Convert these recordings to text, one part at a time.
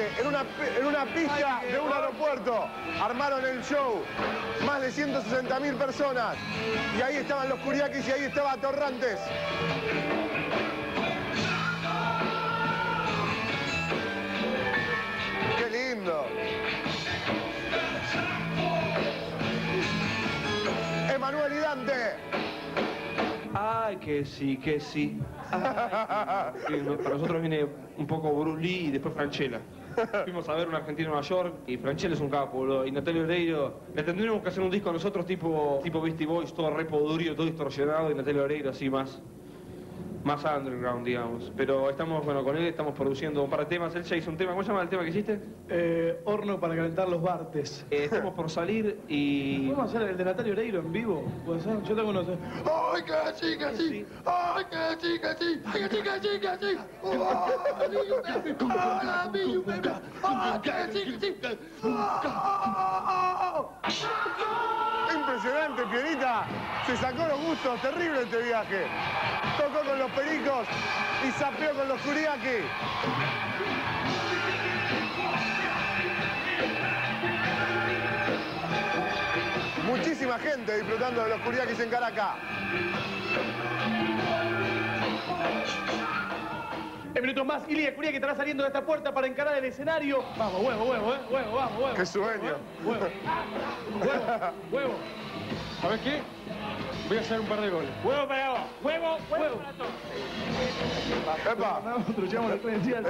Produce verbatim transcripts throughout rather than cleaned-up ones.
en una, en una pista de un aeropuerto. Armaron el show. Más de ciento sesenta mil personas. Y ahí estaban los Curiaquis y ahí estaba Torrantes. ¡Qué lindo! Emanuel y Dante. Ay, que sí, que sí. Ay, que para nosotros viene un poco Bruce Lee y después Franchella. Fuimos a ver un argentino en Nueva York y Franchella es un capo, boludo. Y Natalia Oreiro, le tendríamos que hacer un disco nosotros tipo, tipo Beastie Boys, todo re podurio, todo distorsionado, y Natalia Oreiro así más, más underground, digamos. Pero estamos, bueno, con él estamos produciendo un par de temas. Él ya hizo un tema, ¿cómo se llama el tema que hiciste? Eh, horno para calentar los bartes. Eh, estamos por salir y... ¿Podemos hacer el de Natalia Oreiro en vivo? ¿Puede ser? Yo tengo unos... ¡Ay, que sí, que sí! ¡Ay, que sí, que sí! ¡Ay, que sí, que sí, que sí! ¡Hola, mi baby! ¡Ay, que sí, que sí! Impresionante, Pierita. Se sacó los gustos. Terrible este viaje. Tocó con los Pericos y sapeó con los Curiaquis. Muchísima gente disfrutando de los Curiaquis en Caracas. En minutos más, Ilia Curiaqui estará saliendo de esta puerta para encarar el escenario. Vamos, huevo, huevo, eh. Huevo, vamos, huevo. ¡Qué sueño! Huevo, huevo, huevo. ¿Sabes qué? Voy a hacer un par de goles. Huevo para vos. Huevo, huevo. Para todos. ¡Epa! Nosotros llevamos la credencial.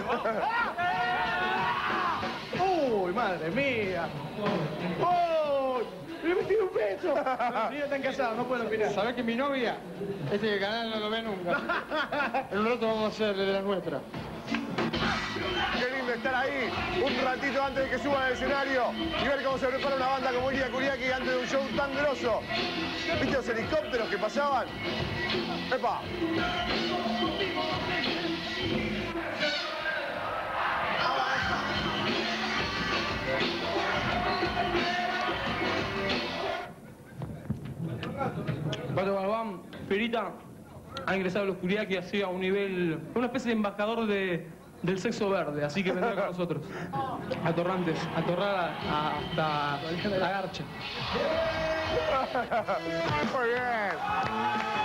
¡Uy, madre mía! ¡Uy! ¡Me metí un beso! Los niños están casados, no pueden opinar. ¿Sabés que mi novia, este canal no lo ve nunca? En un rato vamos a hacer de la nuestra. Qué lindo estar ahí un ratito antes de que suban al escenario y ver cómo se prepara una banda como Ilia Curiaqui antes de un show tan grosso. ¿Viste los helicópteros que pasaban? ¡Epa! Pato Galván, Perita, ha ingresado a los Curiaqui así a un nivel, una especie de embajador de, del sexo verde, así que vendrá con nosotros. A Torrantes, a Torrada, hasta la Garcha. Muy bien.